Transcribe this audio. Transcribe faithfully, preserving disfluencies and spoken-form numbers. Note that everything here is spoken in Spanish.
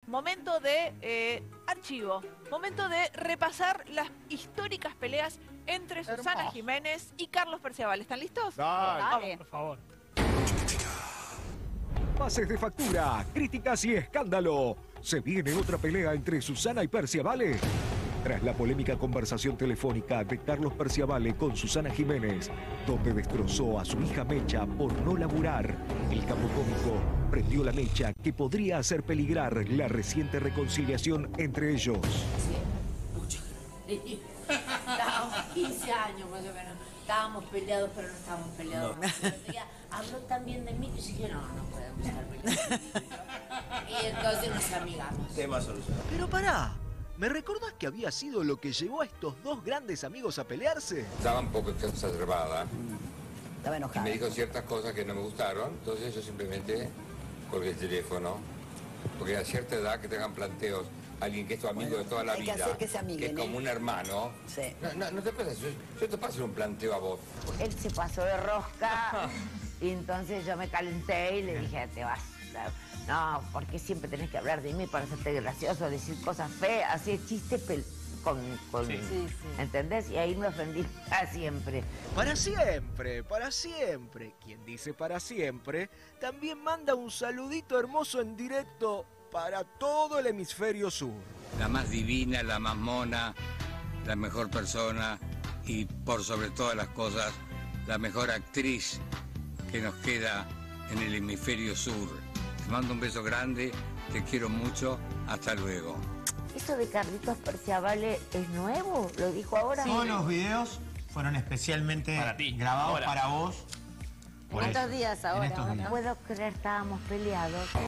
momento de eh, archivo, momento de repasar las históricas peleas entre Susana Hermoso. Jiménez y Carlos Perciabal. ¿Están listos? Dale. Vamos. Por favor. Pases de factura, críticas y escándalo. Se viene otra pelea entre Susana y Perciabale. Tras la polémica conversación telefónica de Carlos Perciabale con Susana Jiménez, donde destrozó a su hija Mecha por no laburar, el capo cómico prendió la mecha que podría hacer peligrar la reciente reconciliación entre ellos. Sí, mucho. Estábamos quince años más o menos. Estábamos peleados, pero no estábamos peleados. No. Ella habló tan bien de mí que dije, no, no podemos estar peleados. Y entonces nos amigamos. Tema solucionado. Pero pará, ¿me recordás que había sido lo que llevó a estos dos grandes amigos a pelearse? Estaba un poco exacerbada. Estaba Y enojada. me dijo ciertas cosas que no me gustaron, entonces yo simplemente colgué el teléfono. Porque a cierta edad que tengan planteos, alguien que es tu amigo Bueno, de toda la hay que vida, hacer que se amiguen, es como ¿eh? un hermano, Sí. no, no, no te pasa, yo, yo te paso un planteo a vos. Él se pasó de rosca y entonces yo me calenté y le dije, te vas. No, porque siempre tenés que hablar de mí para hacerte gracioso, decir cosas feas, así chiste pel con, con Sí. Sí, sí. ¿entendés? Y ahí me ofendí para siempre. Para siempre, para siempre. Quien dice para siempre, también manda un saludito hermoso en directo para todo el hemisferio sur. La más divina, la más mona, la mejor persona y por sobre todas las cosas, la mejor actriz que nos queda en el hemisferio sur. Te mando un beso grande, te quiero mucho, hasta luego. ¿Eso de Carlitos Perciabale es nuevo? ¿Lo dijo ahora? Todos los videos fueron especialmente Para ti, grabados ahora. para vos. Por En estos eso, días en ahora. estos ahora. días. No puedo creer, estábamos peleados.